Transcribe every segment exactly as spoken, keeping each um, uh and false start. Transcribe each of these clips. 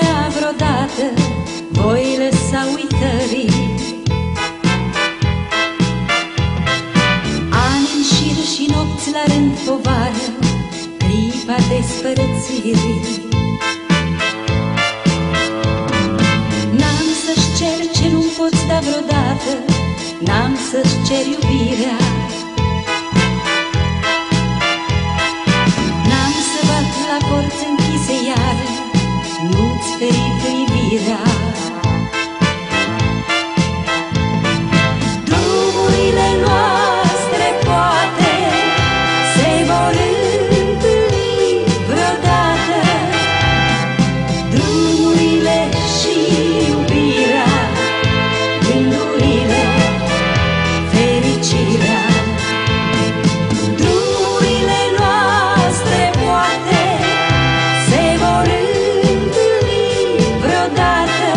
părea vreodată, voi lăsa uitării. Ani în șir și nopți la rând povară, clipa despărățirii. N-am să-și cer ce nu poți da vreodată, n-am să-și cer iubirea. N-am să bat la porți închise iară, nu-ți feri privirea. Drumurile noastre poate se vor întâlni vreodată, drumurile și iubirea, gândurile, fericirea. Drumurile noastre poate se vor întâlni vreodată,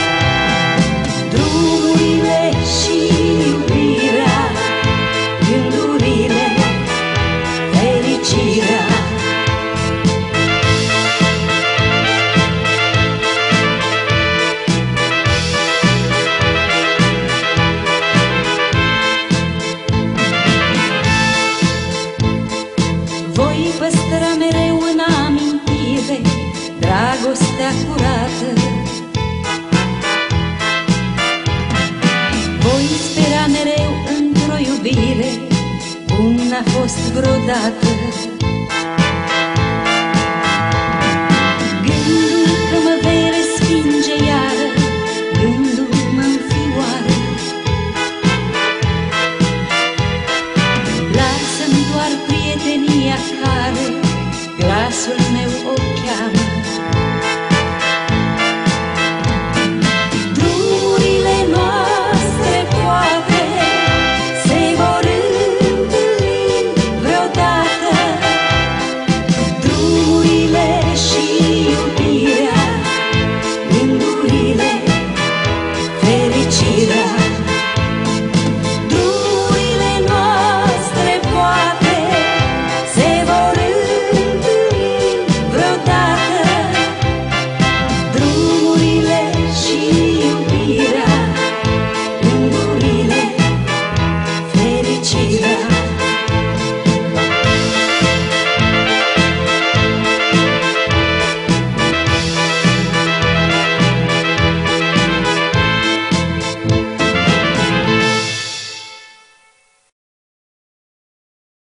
drumurile și iubirea, gândurile, fericirea. Voi păstra mereu în amintire dragostea curată. Voi spera mereu într-o iubire cum n-a fost vreodată.